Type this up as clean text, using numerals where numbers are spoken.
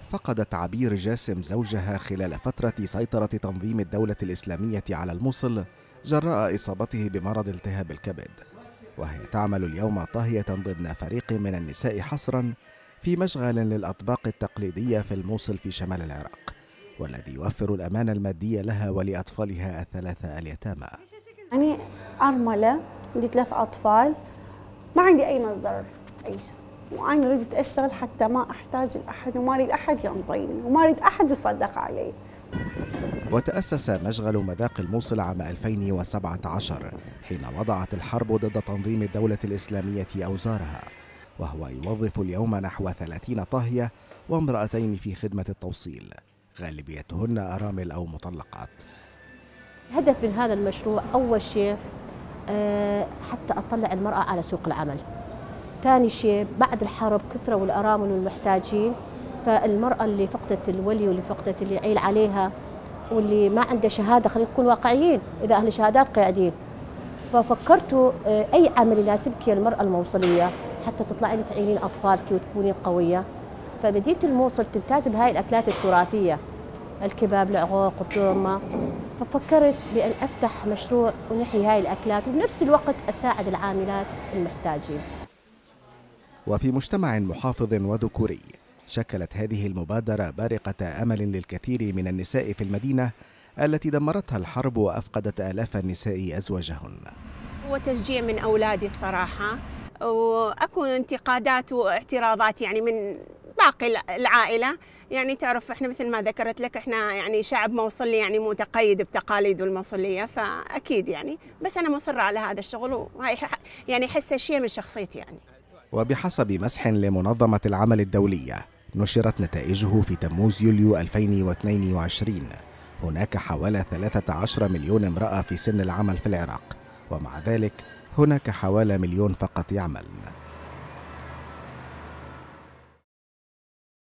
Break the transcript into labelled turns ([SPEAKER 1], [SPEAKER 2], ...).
[SPEAKER 1] فقدت عبير جاسم زوجها خلال فترة سيطرة تنظيم الدولة الإسلامية على الموصل جراء إصابته بمرض التهاب الكبد، وهي تعمل اليوم طاهية ضمن فريق من النساء حصرا في مشغل للأطباق التقليدية في الموصل في شمال العراق، والذي يوفر الأمان المادي لها ولأطفالها الثلاثة اليتامى.
[SPEAKER 2] أنا أرملة، عندي 3 أطفال، ما عندي أي مصدر عيش، وأنا ردت أشتغل حتى ما أحتاج لأحد، وما أريد أحد ينطيني، وما أريد أحد يصدق علي.
[SPEAKER 1] وتأسس مشغل مذاق الموصل عام 2017 حين وضعت الحرب ضد تنظيم الدولة الإسلامية أوزارها، وهو يوظف اليوم نحو 30 طاهية وامرأتين في خدمة التوصيل، غالبيتهن أرامل أو مطلقات.
[SPEAKER 3] الهدف من هذا المشروع أول شيء حتى أطلع المرأة على سوق العمل. ثاني شيء بعد الحرب كثروا الأرامل والمحتاجين، فالمرأة اللي فقدت الولي واللي فقدت اللي يعيل عليها واللي ما عنده شهادة، خلينا نكون واقعيين، إذا أهل شهادات قاعدين، ففكرتوا أي عمل يناسبك يا المرأة الموصلية حتى تطلعين تعينين أطفالك وتكونين قوية. فمدينة الموصل تمتاز بهاي الأكلات التراثية، الكباب، العقوق، الدومة، ففكرت بأن أفتح مشروع ونحيي هاي الأكلات وبنفس الوقت أساعد العاملات المحتاجين.
[SPEAKER 1] وفي مجتمع محافظ وذكوري شكلت هذه المبادرة بارقة أمل للكثير من النساء في المدينة التي دمرتها الحرب وأفقدت آلاف النساء أزواجهن.
[SPEAKER 4] هو تشجيع من أولادي الصراحة، وأكو انتقادات واعتراضات يعني من باقي العائلة. يعني تعرف احنا مثل ما ذكرت لك احنا يعني شعب موصلي يعني متقيد بتقاليد الموصلية، فأكيد يعني بس أنا مصرة على هذا الشغل، وهي يعني حسه شيء من شخصيتي يعني.
[SPEAKER 1] وبحسب مسح لمنظمة العمل الدولية نشرت نتائجه في تموز يوليو 2022 هناك حوالي 13 مليون امرأة في سن العمل في العراق، ومع ذلك هناك حوالي 1 مليون فقط يعملن.